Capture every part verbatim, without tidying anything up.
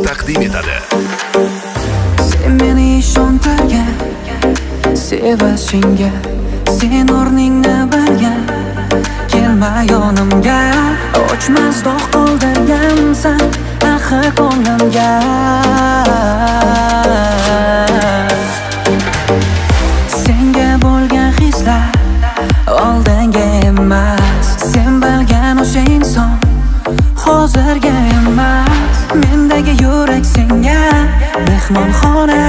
taqdim etadi. Sen meni ishontirgan sevishingga, sen o'rningni bilgan, kelma yonimga. O'chmas dog' qoldirgansan axir ko'nglimga. Senga bo'lgan hislar oldinga emas, sen bilgan o'sha inson hozirga emas. Mendagi yurak senga mehmonxona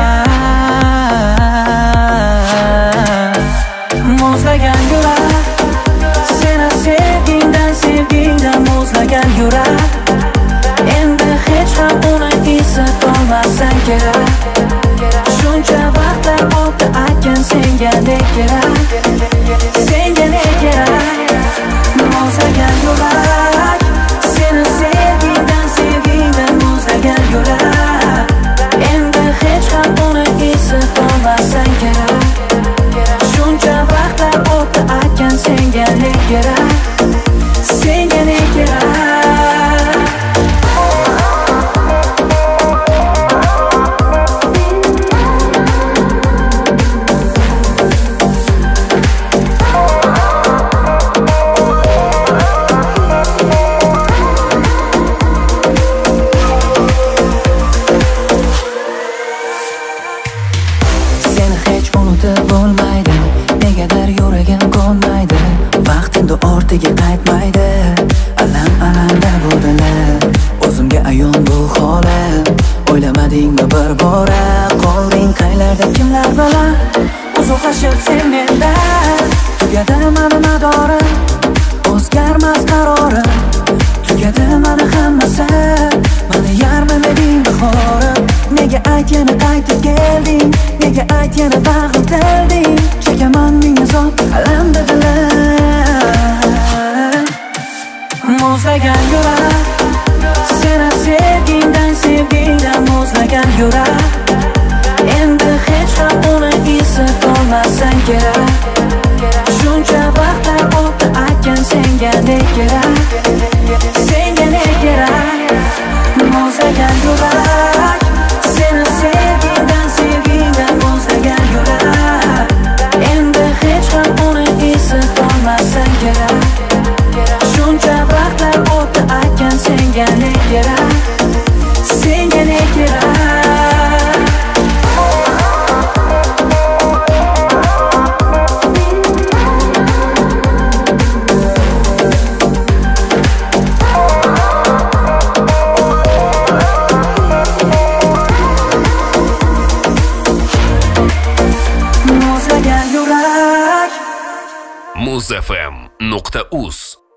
emas. Muzlagan yurak, seni sevgingdan sevgingdan muzlagan yurak. Endi hech ham uni his-etolmassan kerak. Shuncha vaqtlar o'tdi aytgan senga ne kerak, senga ne kerak. Muzlagan yurak, seni sevgingdan sevgingdan muzlagan yurak. Endi hech ham uni his-etolmassan kerak. Shuncha vaqtlar o'tdi aytgan senga ne kerak, senga ne kerak. Bo'lmaydi, negadir yuragim ko'nmaydi. Vaqtingda ortiga qaytmaydi, alam alamda bu dilim. O'zimga ayon bu holim, o'ylamadingmi bir bora? Qolding qaylarda kimlar bilan, uzoqlashib sen mendan. Tugadi mani madorim, o'zgarmas qarorim. Tugadi mani hammasi, mani yarmilading bahorim. Nega ayt yana qaytib kelding, nega ayt yana bag'ritilding. Chekaman ming azob alamda dilim. Muzlagan yurak, seni sevgingdan sevgingdan muzlagan yurak. Endi hech ham uni his-etolmassan kerak. Shuncha vaqtlar o'tdi aytgan senga ne kerak, senga ne kerak. Muzlagan yurak, seni sevgingdan sevgingdan muzlagan yurak. Endi hech ham uni his-etolmassan kerak. Shuncha vaqtlar o'tdi aytgan senga ne kerak, senga ne kerak. muz f m nuqta uz